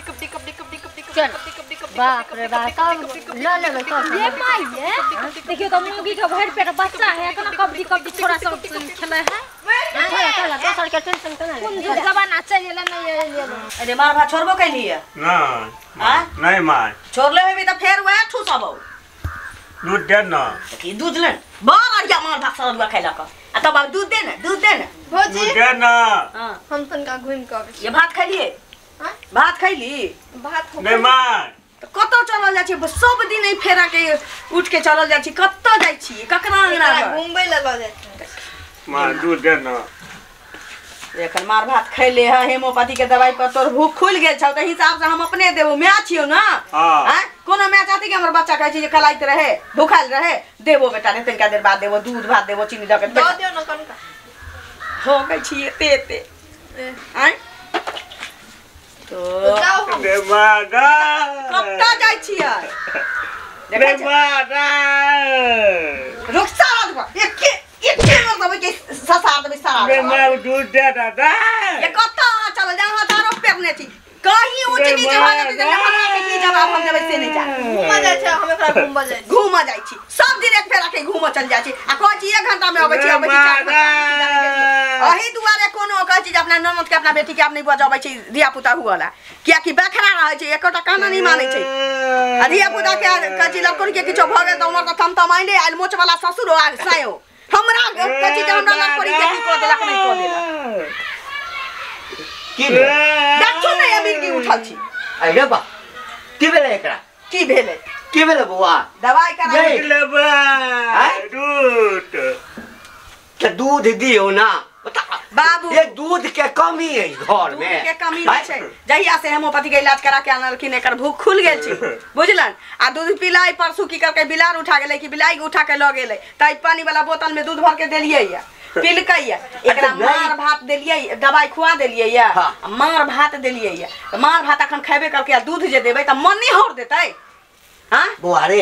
बाप रे बाप ले ले तो ये माई है देखियो तो मुंगी के भर पेट बच्चा है इतना कबड्डी कबड्डी थोड़ा सा खेले है चला दोसर के टेंशन कना कौन जमाना चाहिए ले नहीं ले अरे मार भात छोड़बो कैली है ना हां नहीं मार छोड़ले हेबी त फेर वह ठुसबो दूध दे ना की दूध ले बार मार भात सरुआ खैला क आ तब दूध दे ना भौजी दूध दे ना हां हम तनका घुम के ये भात खैलिए हां भात खैली भात नहीं मार कतो चलल जाय छी सब दिन ई फेरा के उठ के चलल जाय छी कतो जाय छी ककरा अंगना घुमबै ल जाय मार दूध दे ना एखन मार भात खैले है हेमोपैथी के दवाई पर तोर भूख खुल गेल छौ त हिसाब से हम अपने देबो मैं छियो ना हां कोनो मैं चाहती कि हमर बच्चा कहै छी जे खलाइत रहे भूखाल रहे देबो बेटा ने तनिका देर बाद देबो दूध भात देबो चीनी द के दे दियो न कनका हो गई छी एते हैं तो दे मागा कत्ता जाय छियै दे मागा रुकसा रह एक मार दबे के ससार दबे सारा दे मार दूध दे दादा ये कत्ता चल जा हजारों पेरने छी कहीं ऊंच नीचे हो जाते जे हमरा के की जवाब हम देबै से नहीं जा घुमा जाय छै हम एकरा घुमा जाय छी सब दिन एक फेरा के घुमा चल जाय छी आ कहै छी 1 घंटा में आबै छी 4 घंटा अही दुआरे कोनो कहै छी जे अपना ननद के अपना बेटी के आप नहीं बजाबै छी धिया पुता हुआला किया कि बखरा रहै छै एकोटा कहना नहीं मानै छै आ धिया पुता के कहै छी लड़कों के किछो भ गेल त हमर त थम थमाइले आइल मोच वाला ससुर आ सायो हमरा कहै छी जे हमरा लड़कों के की को देलक नहीं को देलक की भेल देखो नहीं अमीर की उठल छी अरे बा की भेल एकरा की भेले बुआ दवाई करा लेबा दूध के दूध दियो ना बाबू ये दूध के कमी है घर में दूध के कमी नहीं छै जहिया से हेमोपैथी के इलाज करा के आनलखिन एकर भूख खुल गेल छी बुझलन आ दूध पिलाई परसू की करके बिलार उठा गेलै कि बिलाई उठा के ल गेलै तै पानी वाला बोतल में दूध भर के देलियै या पिलकैया एकरा मार भात देलियै दवाई खुआ देलियै या मार भात देलियै या मार भात अखन खैबे करके दूध जे देबै त मन नहीं होर देतै हां बुआ रे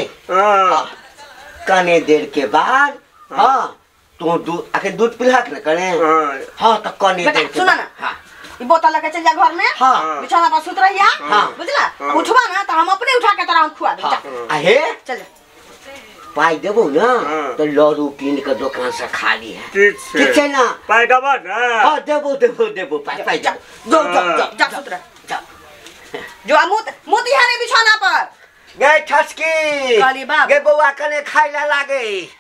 कने देर के बाद हां तू दूध आके दूध पिलाक न करे हां त कने देर के सुना ना हां ई बोतल लेके चल जा घर में हां बिछौना पर सुत रहिया बुझला उठवा ना त हम अपने उठा के तोरा हम खुआ देब आहे चल जा पाई देबो ना तो लरू कीन के दुकान से खाली है ठीक है ना पाई देबो ना हां देबो पाई जा जो जा सुत रह जो मोती हाने बिछौना पर गए ठसकी काली बाप गे बौआ कने खाइला लागे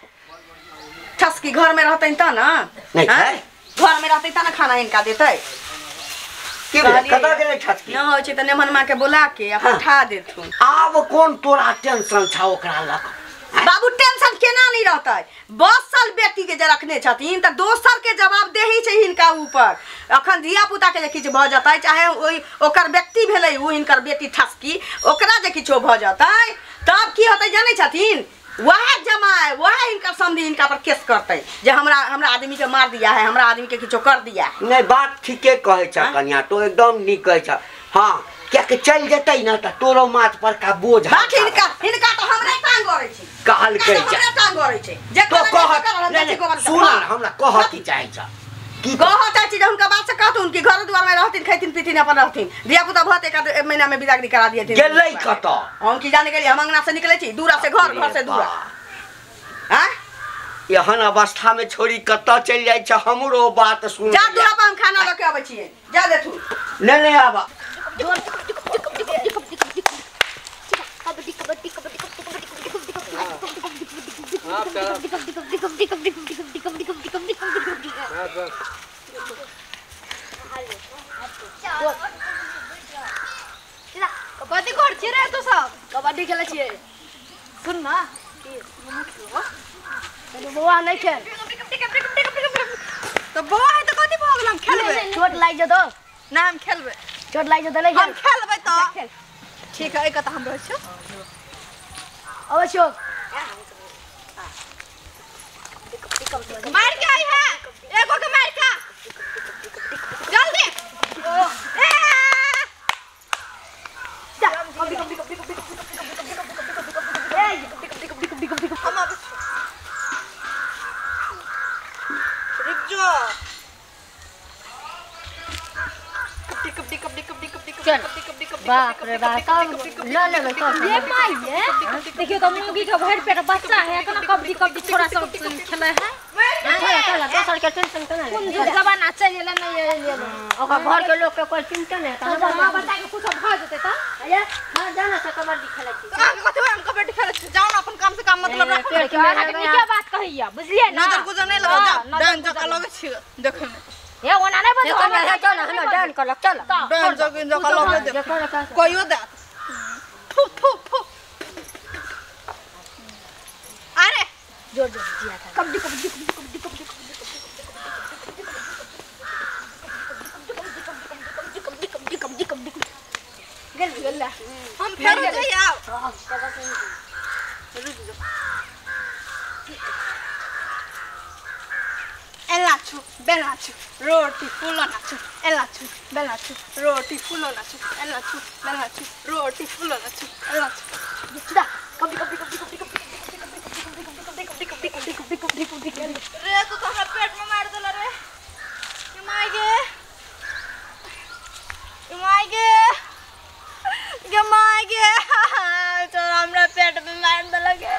ठसकी घर में रहतै त ना नहीं खाए घर में रहतै त ना खाना इनका देतै की कता गेले ठसकी न होय छै त नेमन मां के बुला के अपन ठा देथुन आब कोन तोरा टेंशन छ ओकरा लक बाबू टेंशन केना नहीं रहतै 10 साल बेटी के जे रखने छथिन त दोसर के जवाब देही छै हिनका ऊपर अखन धिया पुता के जे किछ भ जतै चाहे ओई ओकर व्यक्ति भेलै उ हिनकर बेटी ठसकी ओकरा जे किछो भ जतै तब की होतै जानै छथिन वह जमाए वह इनका समझी इनका पर केस करते जे हमरा आदमी के मार दिया है हमरा आदमी के किछो कर दिया है नहीं बात ठीके कहे छ कन्या तो एकदम नी कहे छ हां क्या के चल जतै ना त तोरो माथ पर का बोझ बात इनका तो हमरे टांग गरै छी कहल के हमरे टांग गरै छी जे तो कह सुन हमरा कह की चाहे छ की कह चाहे छी हुनका बात से कहतुन कि घर द्वार में रहथिन खैतिन पीतिन अपन रहथिन धिया पुता भत एक महीना में बिदागरी करा दिए थे गेलै कत हम की जाने गेली हम अंगना से निकलै छी दूरा से घर से दूरा हां एहन अवस्था में छोड़ी कत चल जाय छ हमरो बात सुन जा दूरा पर हम खाना लेके आबै छी जा देथु नहीं आबा कबड्डी कर छी रे तू सब कबड्डी खेले छी सुन ना बुआ नहीं खेल तो बुआ है तो कथि भोग हम खेलबे चोट लाग जतो ना हम खेलबे चोट लाग जतो नहीं हम खेलबे तो ठीक है एक त हम रहै छ अवश्य मार के आई है एको के मार का जल्दी बाप रे बाप सब ल ले तो ये माई है देखियो तो मुर्गी का भर पेट बच्चा है कना कबड्डी कबड्डी थोड़ा सा खेले है थोड़ा चला दोसर के टेंशन कना कौन जमाना चल ले नहीं ले ओका घर के लोग के कोई चिंता नहीं त मां बच्चा के कुछ भ जेते त हां जाना से कबड्डी खेले छी कथि हम कबड्डी खेले छी जाओ ना अपन काम से काम मतलब रखो क्या बात कहिया बुझलिए ना नजर गुजर नहीं लगाओ डांस जका लगे छी देखे में ये ओना नहीं बज चल हम डांस कर चल डांस जका लगे दे कोइयो दे थू थू थू अरे जोर जोर दिया था कबड्डी कबड्डी कबड्डी कबड्डी कबड्डी कबड्डी गेल हम फेर जाइए Elachu, belachu, roti fulo nachu. Elachu, belachu, roti fulo nachu. Elachu, belachu, roti fulo nachu. Elachu. sudah kobdi kobdi kobdi kobdi kobdi kobdi kobdi kobdi kobdi kobdi kobdi kobdi रे तू तो हमरा पेट में मार देला रे ये मायगे तो हमरा पेट में मार देला के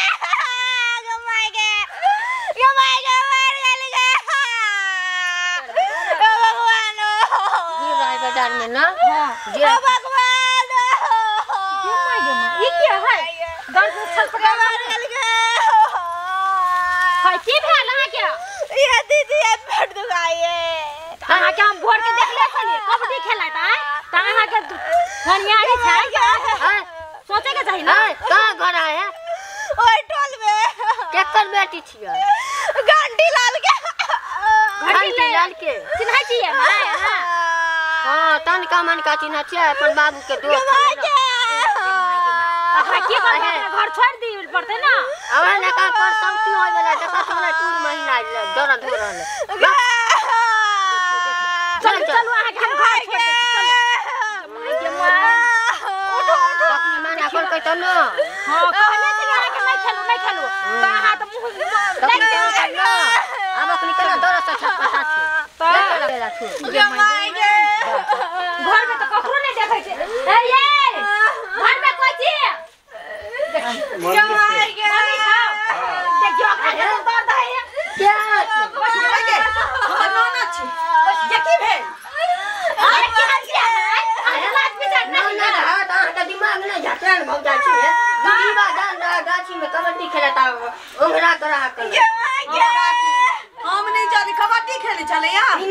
ये मायगे मार गेली गे ओ भगवान ये राय बाजार में ना ओ भगवान ये मायगे ये क्या है दर्द छटपटा मार गेली गे हाय की भेल है क्या ये दीदी ये पेट दुखाए कहां के हम भोर के देख ले चलिए कबड्डी खेलाता है कहां के हरियाणी छै हां सोचे के चाहिए ना कहां घर आए ओए टोल में केकर बेटी छियै घंटी लाल के चिन्हा छियै माय हां तन का मन का चिन्हा छियै अपन बाबू के दोस्त की करबे घर छोड़ दी पड़ते ना अब ना का पर संगति होय वाला देखा हमरा 2 महीना दर्द हो रहल चल चल वहां के घर छोड़ दे चल उठो कखनी माना कर के त न हां कहले छी यहां के नहीं खेलू कहां त मुंह देख के न अब अखनी केना दर्द से छटपटा छै लगेला छु घर में तो ककरो नहीं देखै छै ए ये घर में कोई छी जमाई गे देखियो अखनी दर्द है क्या हमर नाना छी देखी भेल अरे क्या किया है लाज बिचार नहीं ना हां त दिमाग नहीं झटन भौ जा छी दीदी बाजान गाछी में कबड्डी खेलता ओंगरा करा कर हम नहीं जाने कबड्डी खेले चले यार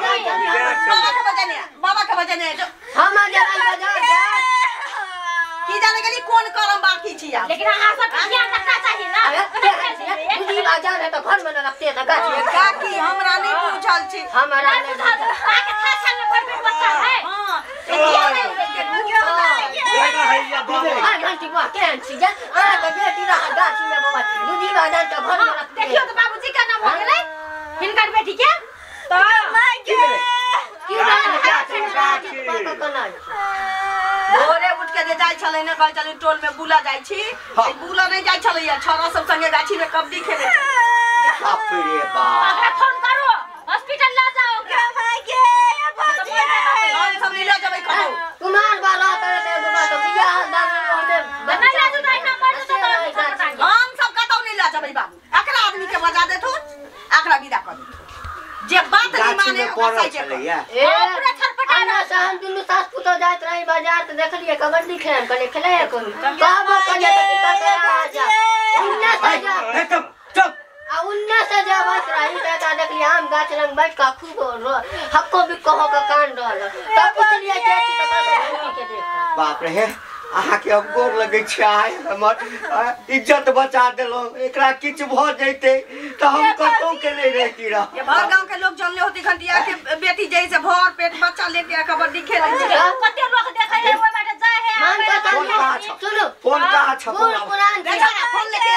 बाबा के बजाने हम जान बाजार की जाने के लिए कौन करम बाकी छी यार लेकिन हां सब ध्यान रखना चाहिए ना दीदी बाजार है तो घर में न रखते त गाछी काकी हमरा नहीं पूछल छी हमारा आके था साल में भर पेट बच्चा है हां घंटी बुआ केहन छी जा आ के बेटी रहा गाछी में बाबा दीदी बाजार तो घर में रखते देखियो तो बाबूजी का नाम हो गेलै हिनकर बेटी के तो माय के भोरे उठ के जे जाय छले ने कहै छले टोल में बुला जाय छी बुला नहीं जाय छले या छोरा सब संगे गाछी में कबड्डी खेले बाप रे बाप अगर फोन करो हॉस्पिटल ला जाओ के भाई के ये बाजी हम सब ले जाबे कहो कुमार वाला करे बाबा तो बियाह दान होते नहीं ला दो ना मर तो हम सब कतौ नहीं ला जाबे बाबू एकरा आदमी के बजा देथु एकरा विदा कर देथु जे बात नहीं माने ओकरा चले से या पूरा छटपटा ना से हम दुनु सास पुतो जात रही बाजार तो देखलिए कबड्डी खेलन कने खेले कोन बाबा कने तो आ जा उन्ना से जा चुप चुप आ उन्ना से जा बात रही त देखलिए आम गाछ रंग बैठ का खूब हक्को भी कहो का कान रहल तब पुछलिए जे छी त के देख बाप रे अहाँ के अब गोर लगे छै हमर इज्जत बचा देलो एकरा किछ भ जैते त हम कतौ के नहीं रहती रह ये भर गांव के लोग जानले होती खंडिया के बेटी जैसे भर पेट बच्चा लेके कबड्डी खेले छै कते लोग देखे रे ओय बाटे जाय है मान का सुनो फोन कहां छ पुरान देखा ना फोन लेके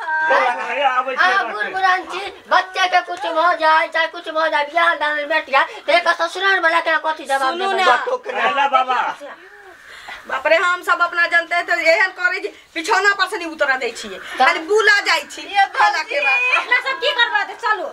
बूढ़ पुरान छी बच्चे के कुछ हो जाए चाहे कुछ हो जाए बियाह दान बेटिया ते का ससुराल वाला के कथि जवाब अरे बाबा बाप रे हम सब अपना जानते तो एहन करे छी पिछौना पर से नहीं उतरा दे छिए खाली बुला जाय छी खाला के बाद अपना सब की करबा दे चलो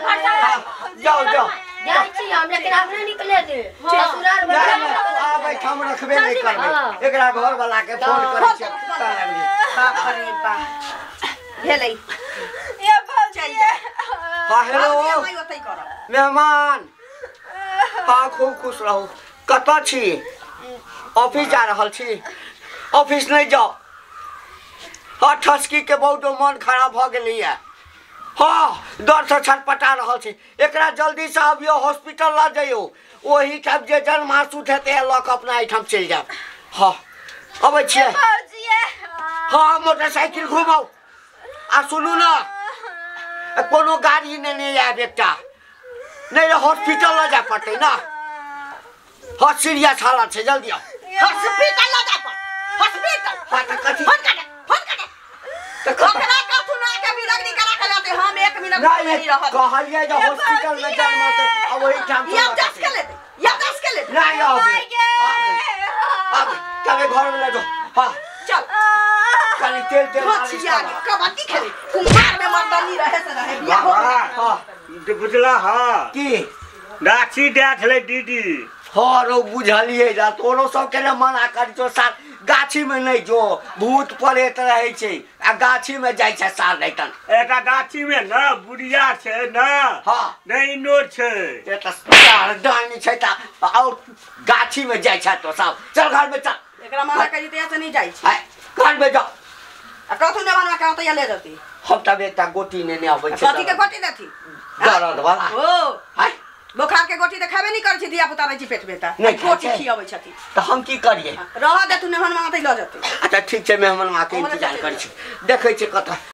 जाओ जाओ जाय छी हम लेकिन हमने निकले दे ससुराल वाला आ बैठा हम रखबे नहीं करबे एकरा घर वाला के फोन करै छै बाप रे बाप भेलै ये भौजी हां हेलो मैं ओतै करब मेहमान हां खूब खुश रहू कतऽ छी ऑफिस जा रहल छी ऑफिस नहीं जाओ हाँ ठसकी के बहुत मन खराब भ गेलैया हाँ डर से छटपटा रहल छी एकरा जल्दी से अबियो हॉस्पिटल ल जाइयो ओही ठाम जे जन मासूत हेतै लक अपना एठाम चलि जाब हाँ अबै छियै हाँ मोटरसाइकिल घुमाओ आ सुनू ना कोनो गाड़ी नहीं आयब एकटा नहीं हॉस्पिटल ल जाय पड़तै ना हाँ सीरियस हालत छै जल्दी आओ हॉस्पिटल ल जा पर हॉस्पिटल हाँ त कथी फोन कर त कखरा कथु ना के बिरगनी करा के लाते हम 1 मिनट नहीं रहत कहलिए जे हॉस्पिटल में जाय मारते अब वही ठाम ये 10 के लेते नहीं अब तबे घर में ले जाओ हाँ चल खाली तेल मालिश यार कबड्डी खेले कुमार में मर्दानी रहे से रहे बियाह हो हाँ बुझला हाँ की गाछी दे छलै दीदी हाँ रो बुझलिए जा तोरो सब के मना करी तो साल गाछी में नहीं जो भूत प्रेत रहे छै आ गाछी में जाय छै साल दैतन एटा गाछी में ना बुढ़िया छै ना हाँ नहीं नो छै ये त साल डानी छै त और गाछी में जाय छै तो सब चल घर में चल एकरा माना करी त ऐसे नहीं जाई छी हाय घर में जाओ आ कथु ने बनवा के ओतै ले जती हम तब एकटा गोटी ने आबै छै कथि के गोटी देती दर्द वाला ओ हाय बुखार के गोटी त खाबे नहीं कर छी दिया पुता रही पेट में त नहीं गोटी खाइ छै। खियाबै छथि तो हम की करिए रह दे तू ने बनवा ओतै ल जती अच्छा ठीक छै मेहमान माँ के इंतजार करै छी देखै छी कतऽ